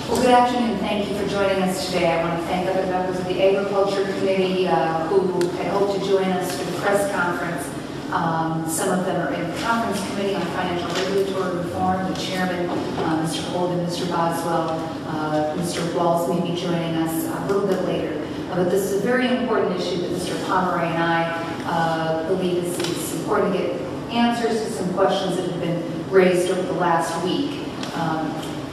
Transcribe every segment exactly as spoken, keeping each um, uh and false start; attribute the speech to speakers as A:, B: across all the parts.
A: Well, good afternoon. Thank you for joining us today. I want to thank other members of the Agriculture Committee uh, who had hoped to join us for the press conference. Um, some of them are in the Conference Committee on Financial Regulatory Reform. The Chairman, uh, Mister Holden, Mister Boswell, uh, Mister Walls may be joining us a little bit later. Uh, but this is a very important issue that Mister Pomeroy and I uh, believe is, is important to get answers to some questions that have been raised over the last week. Um,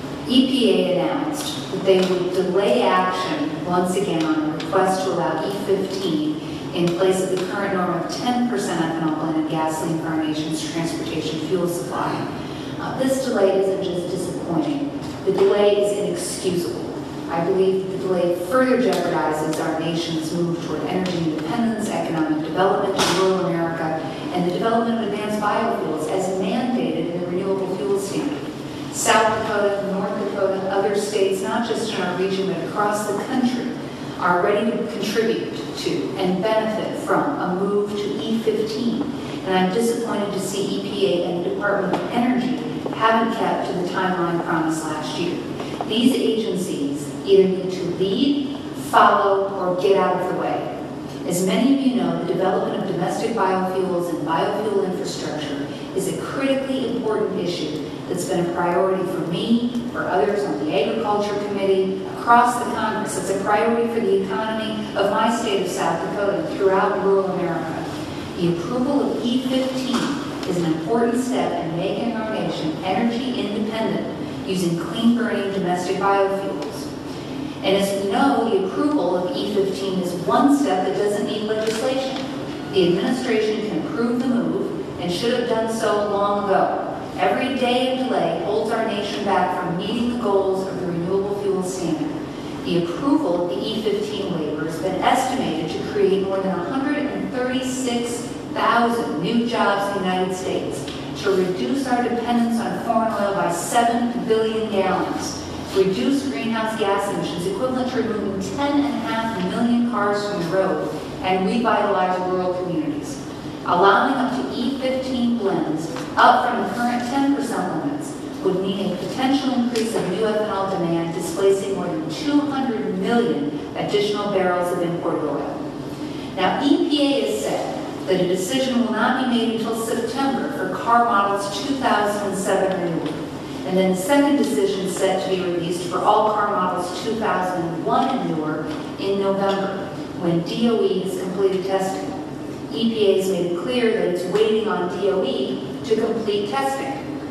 A: E P A announced that they would delay action once again on a request to allow E fifteen in place of the current norm of ten percent ethanol blended gasoline for our nation's transportation fuel supply. Uh, this delay isn't just disappointing. The delay is inexcusable. I believe the delay further jeopardizes our nation's move toward energy independence, economic development in rural America, and the development of advanced biofuels as mandated in the Renewable Fuels Standard. South Dakota, North Dakota, other states, not just in our region, but across the country, are ready to contribute to and benefit from a move to E fifteen. And I'm disappointed to see E P A and the Department of Energy haven't kept to the timeline promised last year. These agencies either need to lead, follow, or get out of the way. As many of you know, the development of domestic biofuels and biofuel infrastructure is a critically important issue that's been a priority for me, for others on the Agriculture Committee, across the Congress. It's a priority for the economy of my state of South Dakota and throughout rural America. The approval of E fifteen is an important step in making our nation energy independent using clean-burning domestic biofuels. And as we know, the approval of E fifteen is one step that doesn't need legislation. The administration can approve the move and should have done so long ago. Every day of delay holds our nation back from meeting the goals of the Renewable Fuels Standard. The approval of the E fifteen waiver has been estimated to create more than one hundred thirty-six thousand new jobs in the United States, to reduce our dependence on foreign oil by seven billion gallons, reduce greenhouse gas emissions equivalent to removing ten and a half million cars from the road, and revitalize rural communities. Allowing up to E fifteen blends up from the current ten percent limits would mean a potential increase of new ethanol demand, displacing more than two hundred million additional barrels of imported oil. Now, E P A has said that a decision will not be made until September for car models two thousand seven renewal. And then the second decision is set to be released for all car models two thousand one and newer in November, when D O E has completed testing. E P A has made it clear that it's waiting on D O E to complete testing.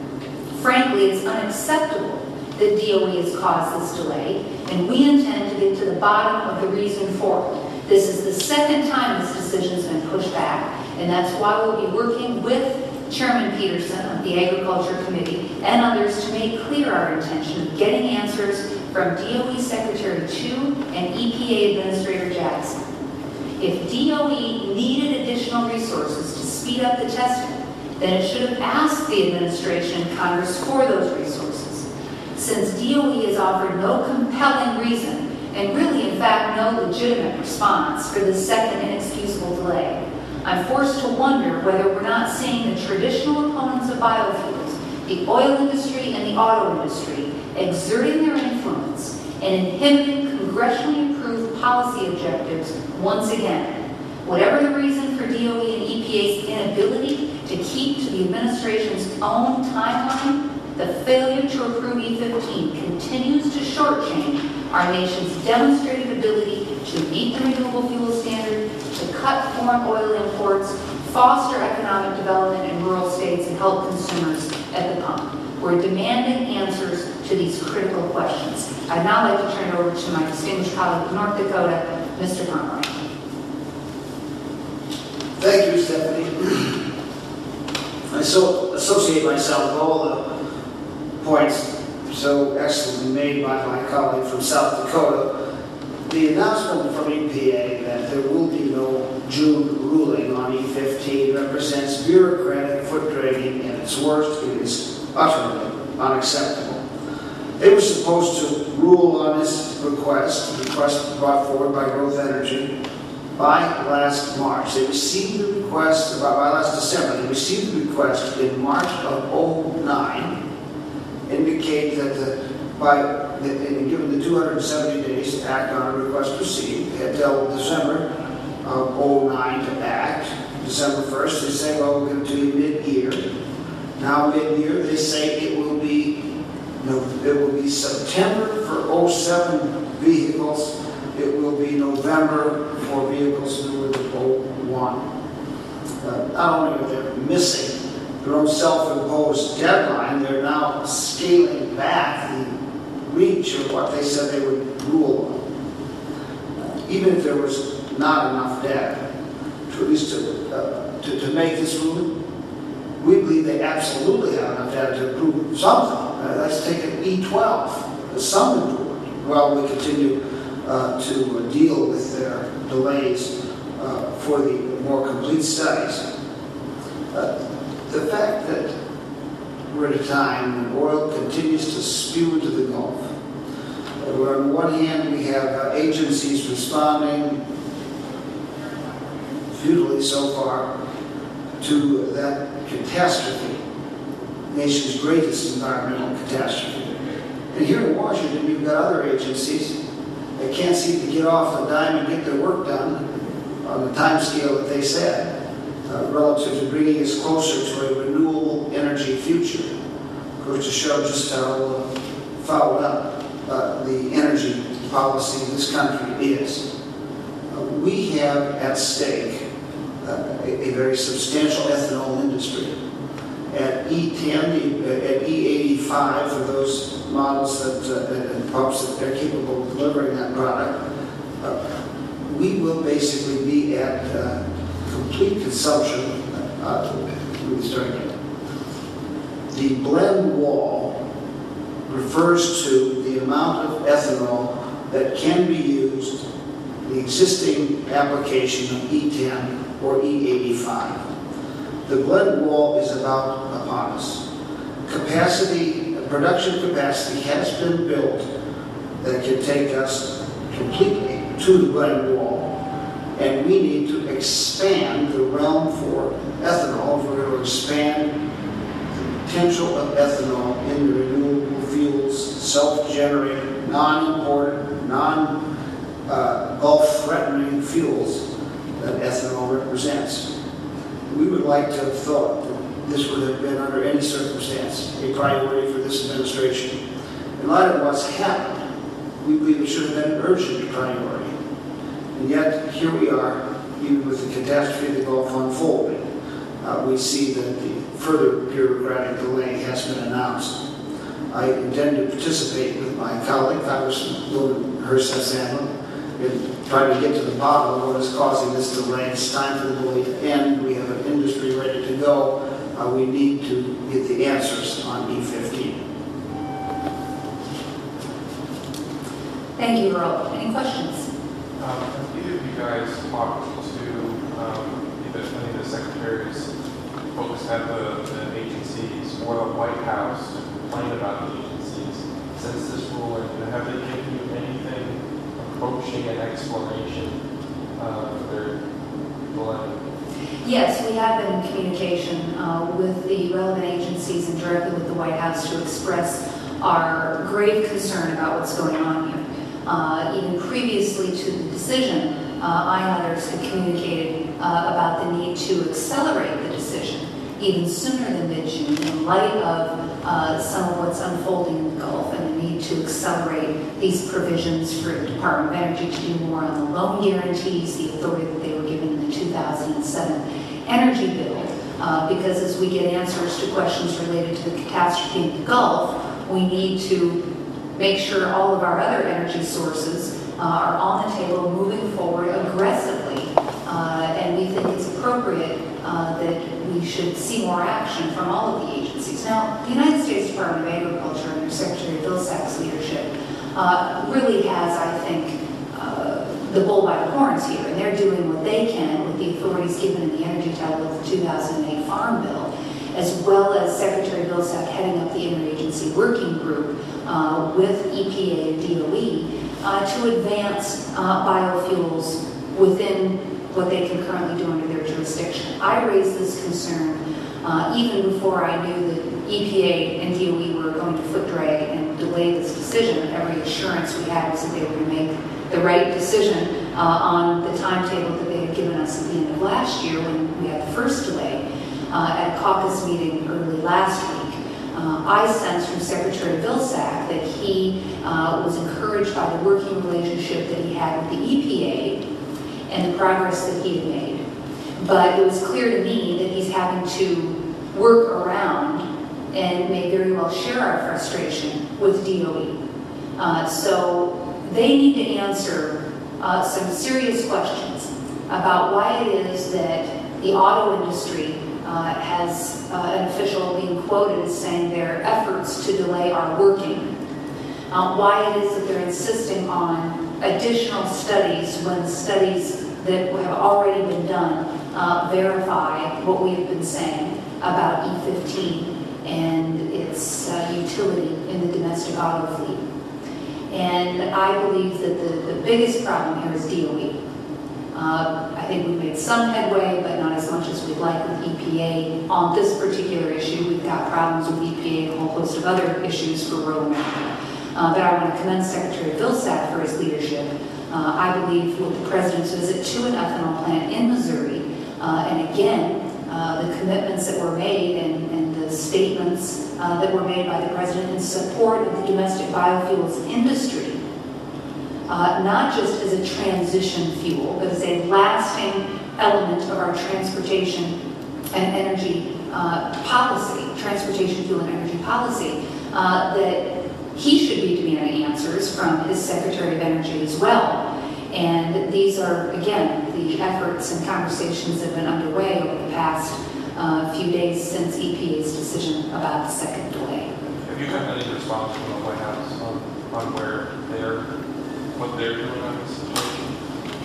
A: Frankly, it's unacceptable that D O E has caused this delay, and we intend to get to the bottom of the reason for it. This is the second time this decision has been pushed back, and that's why we'll be working with Chairman Peterson of the Agriculture Committee and others to make clear our intention of getting answers from D O E Secretary Chu and E P A Administrator Jackson. If D O E needed additional resources to speed up the testing, then it should have asked the administration and Congress for those resources. Since D O E has offered no compelling reason, and really, in fact, no legitimate response for the second inexcusable delay, I'm forced to wonder whether we're not seeing the traditional opponents of biofuels, the oil industry and the auto industry, exerting their influence and inhibiting congressionally approved policy objectives once again. Whatever the reason for D O E and E P A's inability to keep to the administration's own timeline, the failure to approve E fifteen continues to shortchange our nation's demonstrated ability to meet the Renewable Fuels Standard, to cut foreign oil imports, foster economic development in rural states, and help consumers at the pump. We're demanding answers to these critical questions. I'd now like to turn it over to my distinguished colleague of North Dakota, Mister Pomeroy.
B: Thank you, Stephanie. I so associate myself with all the points so excellently made by my colleague from South Dakota. The announcement from E P A that there will be no June ruling on E fifteen represents bureaucratic foot dragging at its worst. It is utterly unacceptable. They were supposed to rule on this request, the request brought forward by Growth Energy, by last March. They received the request, by, by last December, they received the request in March of oh nine, indicate that the by, they- they've been given the two hundred seventy days to act on a request to proceed. They had till December of oh nine to act. December first, they say, well, we're going to do mid-year. Now mid-year, they say it will be, no, it will be September for oh seven vehicles. It will be November for vehicles newer than oh one. Uh, not only are they missing their own self-imposed deadline, they're now scaling back the reach of what they said they would rule on. Uh, even if there was not enough data to at least to, uh, to, to make this ruling, we believe they absolutely have enough data to approve something. Uh, let's take an E twelve, some improvement, while we continue uh, to uh, deal with their delays uh, for the more complete studies. Uh, the fact that we're at a time when oil continues to spew into the Gulf, uh, where on one hand we have uh, agencies responding futilely so far to that catastrophe, nation's greatest environmental catastrophe. And here in Washington, you've got other agencies that can't seem to get off the dime and get their work done on the time scale that they said, uh, relative to bringing us closer to a renewable energy future. Goes to show just how uh, fouled up uh, the energy policy of this country is. Uh, we have at stake uh, a, a very substantial ethanol industry. At E ten, at E eighty-five, for those models that, uh, and pumps that they're capable of delivering that product, uh, we will basically be at uh, complete consumption uh, with starting. The blend wall refers to the amount of ethanol that can be used in the existing application of E ten or E eighty-five. The blend wall is about upon us. Capacity, production capacity has been built that can take us completely to the blend wall, and we need to expand the realm for ethanol if we're going to expand the potential of ethanol in the renewable fuels, self-generated, non-imported, non-Gulf threatening fuels that ethanol represents. We would like to have thought that this would have been, under any circumstance, a priority for this administration. In light of what's happened, we believe it should have been an urgent priority. And yet, here we are, even with the catastrophe of the Gulf unfolding, uh, we see that the further bureaucratic delay has been announced. I intend to participate with my colleague, Congresswoman Herseth Sandlin, in trying to get to the bottom of what is causing this delay. It's time for the delay to end. We have an industry ready to go. Uh, we need to get the answers on E fifteen.
C: Thank you, Earl. Any questions?
D: Um, have either of you guys talked to um, either any of the secretaries, folks at the, the agencies, or the White House to complain about the agencies since this ruling? And have they given you anything approaching an explanation uh, for their delay?
A: Yes, we have been in communication uh, with the relevant agencies and directly with the White House to express our grave concern about what's going on here. Uh, even previously to the decision, uh, I and others had communicated uh, about the need to accelerate the decision even sooner than mid-June in light of uh, some of what's unfolding in the Gulf and the need to accelerate these provisions for the Department of Energy to do more on the loan guarantees, the authority that they were given in the two thousand seven energy bill. Uh, because as we get answers to questions related to the catastrophe in the Gulf, we need to make sure all of our other energy sources uh, are on the table moving forward aggressively. Uh, and we think it's appropriate uh, that we should see more action from all of the agencies. Now, the United States Department of Agriculture under Secretary Vilsack's leadership uh, really has, I think, uh, the bull by the horns here, and they're doing what they can with the authorities given in the energy title of the two thousand eight Farm Bill, as well as Secretary Vilsack heading up the interagency working group uh, with E P A and D O E uh, to advance uh, biofuels within what they can currently do under their jurisdiction. I raised this concern uh, even before I knew that E P A and D O E were going to foot drag and delay delay this decision. And every assurance we had was that they were going to make the right decision uh, on the timetable that they had given us at the end of last year when we had the first delay uh, at a caucus meeting early last week. Uh, I sensed from Secretary Vilsack that he uh, was encouraged by the working relationship that he had with the E P A and the progress that he had made. But it was clear to me that he's having to work around and may very well share our frustration with D O E. Uh, so they need to answer uh, some serious questions about why it is that the auto industry uh, has uh, an official being quoted as saying their efforts to delay are working. Uh, why it is that they're insisting on additional studies when the studies that have already been done uh, verify what we have been saying about E fifteen and its uh, utility in the domestic auto fleet. And I believe that the, the biggest problem here is D O E. Uh, I think we've made some headway, but not as much as we'd like with E P A on this particular issue. We've got problems with E P A and a whole host of other issues for rural America. Uh, but I want to commend Secretary Vilsack for his leadership. Uh, I believe with the President's visit to an ethanol plant in Missouri, uh, and again, uh, the commitments that were made and, and the statements uh, that were made by the President in support of the domestic biofuels industry, uh, not just as a transition fuel, but as a lasting element of our transportation and energy uh, policy, transportation fuel and energy policy, uh, that he should be demanding answers from his Secretary of Energy as well. And these are, again, the efforts and conversations that have been underway over the past uh, few days since E P A's decision about the second delay.
D: Have you gotten any response from the White House on, on where they're, what they're doing on this situation?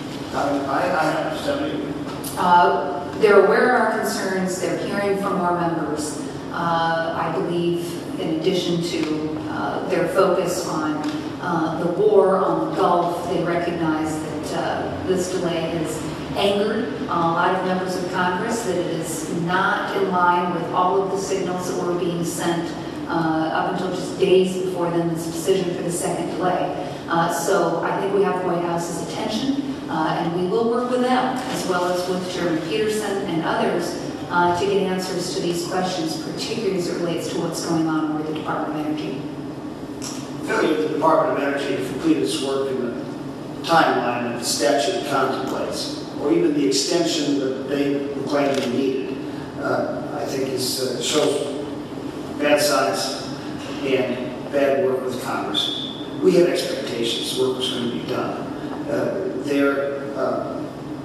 B: I, I have studied.
A: Uh, they're aware of our concerns. They're hearing from our members. Uh, I believe, in addition to uh, their focus on uh, the war on the Gulf, they recognize that uh, this delay has angered uh, a lot of members of Congress, that it is not in line with all of the signals that were being sent uh, up until just days before then this decision for the second delay. Uh, so I think we have the White House's attention, uh, and we will work with them, as well as with Chairman Peterson and others, uh, to get answers to these questions, particularly as it relates to what's going on with the Department of Energy.
B: Failure of the Department of Energy to complete its work in the timeline that the statute contemplates, or even the extension that they claim they needed, uh, I think is, uh, shows bad science and bad work with Congress. We had expectations work was going to be done. Uh, their uh,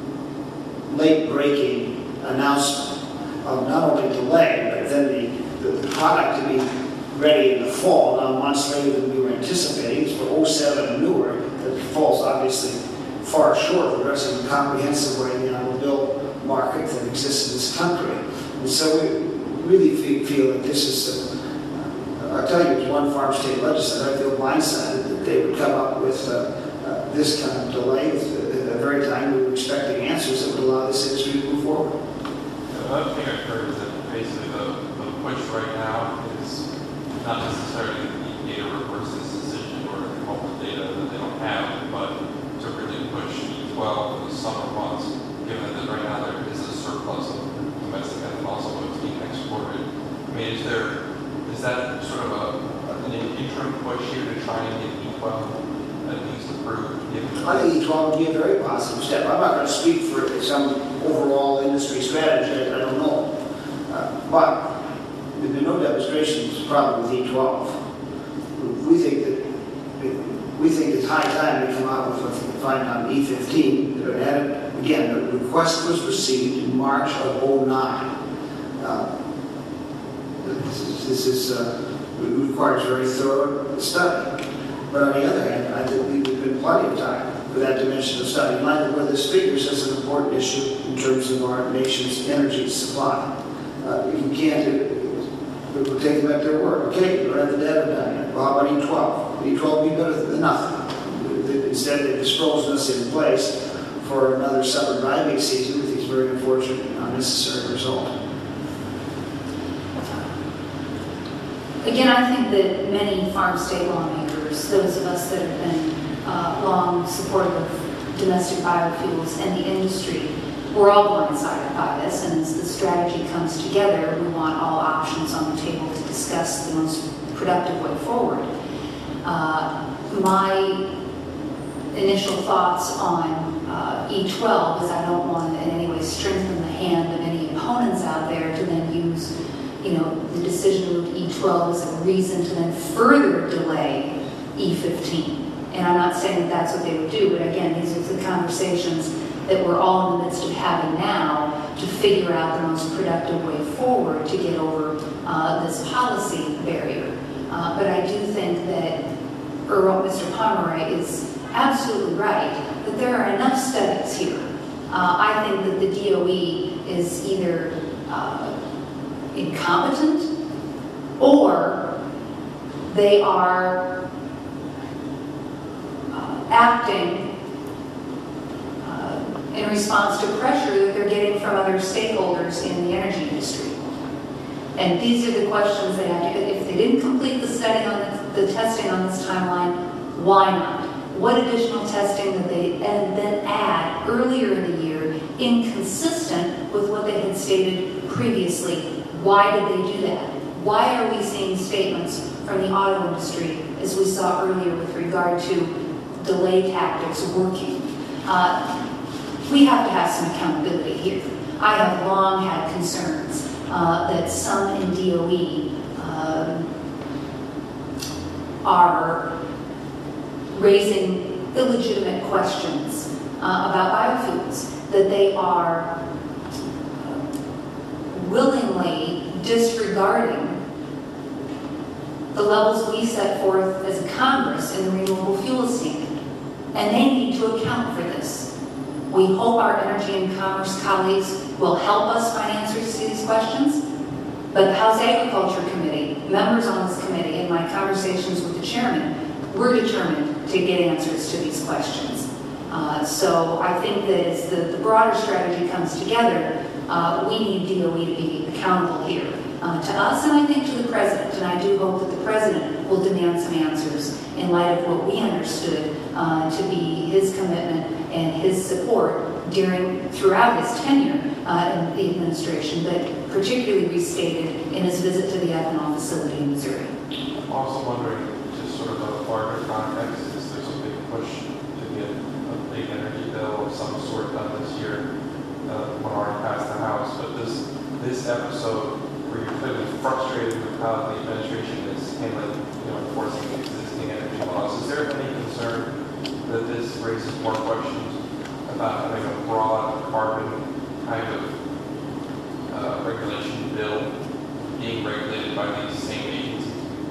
B: late-breaking announcement of not only delay, but then the, the, the product to be ready in the fall, now months later than we were anticipating, is for oh seven and newer, that falls obviously far short of the rest of the comprehensive way in the automobile market that exists in this country. And so we really feel, feel that this is, uh, I'll tell you, as one farm state legislator, I feel blindsided that they would come up with uh, uh, this kind of delay at the very time we were expecting answers that would allow this industry to move forward.
D: The other thing I've heard is that basically the, the push right now is not necessarily the E P A to reverse this decision or to come up with data that they don't have, but to really push E twelve in the summer months, given that right now there is a surplus of domestic ethanol, so it's being exported. I mean, is there, is that sort of a, an interim push here to try and get E twelve at least approved?
B: I think E twelve would be a very positive step. I'm not going to speak for some overall industry strategy, I don't know. Uh, but there's been no demonstration of the problem with E twelve. We think that we think it's high time we come out with a find on E fifteen. Again, the request was received in March of oh nine. Uh, this is, this is uh, requires very thorough study. But on the other hand, I think we've been plenty of time for that dimension of study. In line with where this figures as an important issue in terms of our nation's energy supply. Uh, if we can't do it, we'll take them at their word. Okay, you don't have the data done yet. Well, how about E twelve? E twelve would be better than nothing. Instead, they've frozen us in place for another summer driving season with these very unfortunate and unnecessary result.
A: Again, I think that many farm state lawmakers, those of us that have been uh, long supportive of domestic biofuels and the industry, we're all blindsided by this, and as the strategy comes together, we want all options on the table to discuss the most productive way forward. Uh, my initial thoughts on uh, E twelve is I don't want to in any way strengthen the hand of any opponents out there to then use, you know, the decision to move E twelve as a reason to then further delay E fifteen. And I'm not saying that that's what they would do, but again, these are the conversations that we're all in the midst of having now to figure out the most productive way forward to get over uh, this policy barrier. Uh, but I do think that Earl, Mister Pomeroy is absolutely right that there are enough studies here. Uh, I think that the D O E is either uh, incompetent or they are uh, acting in response to pressure that they're getting from other stakeholders in the energy industry. And these are the questions they have to, if they didn't complete the study on the, the testing on this timeline, why not? What additional testing did they and then add earlier in the year inconsistent with what they had stated previously? Why did they do that? Why are we seeing statements from the auto industry, as we saw earlier with regard to delay tactics working? Uh, We have to have some accountability here. I have long had concerns uh, that some in D O E um, are raising illegitimate questions uh, about biofuels, that they are willingly disregarding the levels we set forth as a Congress in the Renewable Fuels Standard. And they need to account for this. We hope our Energy and Commerce colleagues will help us find answers to these questions. But the House Agriculture Committee, members on this committee, and my conversations with the chairman, we're determined to get answers to these questions. Uh, so I think that as the, the broader strategy comes together, uh, we need D O E to be accountable here uh, to us, and I think to the President. And I do hope that the President will demand some answers in light of what we understood uh, to be his commitment and his support during throughout his tenure uh, in the administration, but particularly restated in his visit to the ethanol facility in Missouri.
D: I'm also wondering, just sort of a larger context, is there's a big push to get a big energy bill of some sort done this year, uh, one already passed the House, but this this episode where you're clearly frustrated with how the administration is handling, you know, enforcing existing energy laws, is there any concern that this raises more questions about having a broad carbon kind of uh, regulation bill being regulated by these same agencies?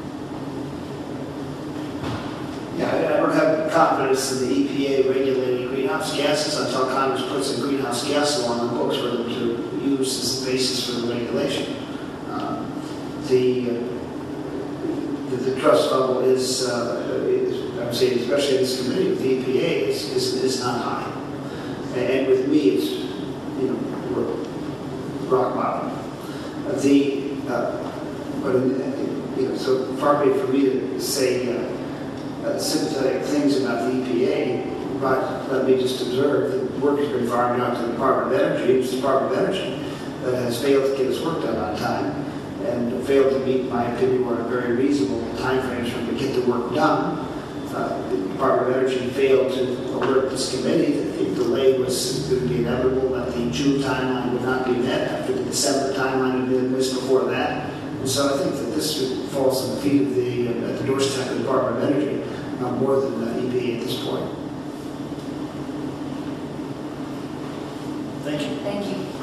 B: Yeah, I I don't have confidence in the E P A regulating greenhouse gases until Congress puts a greenhouse gas law on the books for them to use as the basis for the regulation. Uh, the, uh, the the trust level is, uh, is I would say, especially in this committee with the E P A, is, is, is not high. And with me, it's, you know, rock bottom. Uh, the, uh, but, uh, you know, so far be it for me to say uh, uh, sympathetic things about the E P A, but let me just observe that work has been farmed out to the Department of Energy. It's the Department of Energy that has failed to get its work done on time and failed to meet, in my opinion, what are very reasonable timeframes for them to get the work done. Uh, the Department of Energy failed to alert this committee that the delay was going to be inevitable, that the June timeline would not be met after the December timeline had been missed before that. And so I think that this falls on the feet of the, uh, at the doorstep of the Department of Energy, uh, more than the E P A at this point. Thank you.
A: Thank you.